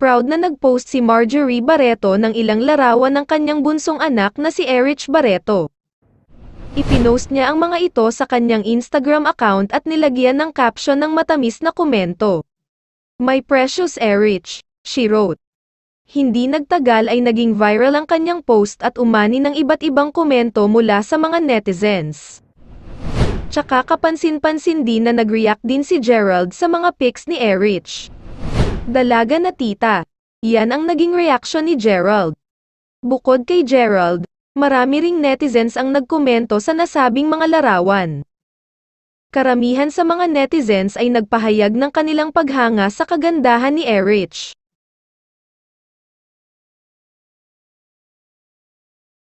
proud na nag-post si Marjorie Barreto ng ilang larawan ng kanyang bunsong anak na si Erich Barreto. Ipinost niya ang mga ito sa kanyang Instagram account at nilagyan ng caption ng matamis na komento. "My precious Erich," she wrote. Hindi nagtagal ay naging viral ang kanyang post at umani ng iba't ibang komento mula sa mga netizens. Tsaka kapansin-pansin din na nag-react din si Gerald sa mga pics ni Erich. "Dalaga na tita." Yan ang naging reaction ni Gerald. Bukod kay Gerald, marami ring netizens ang nagkomento sa nasabing mga larawan. Karamihan sa mga netizens ay nagpahayag ng kanilang paghanga sa kagandahan ni Erich.